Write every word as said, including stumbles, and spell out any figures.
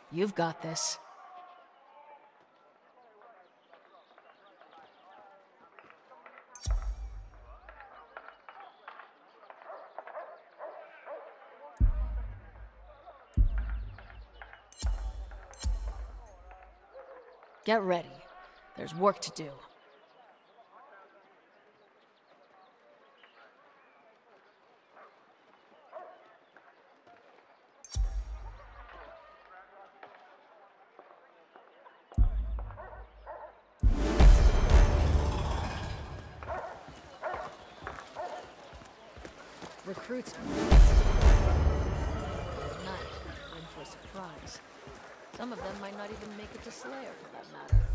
You've got this. Get ready. There's work to do. Recruits night, in for a surprise. Some of them might not even make it to Slayer, for that matter.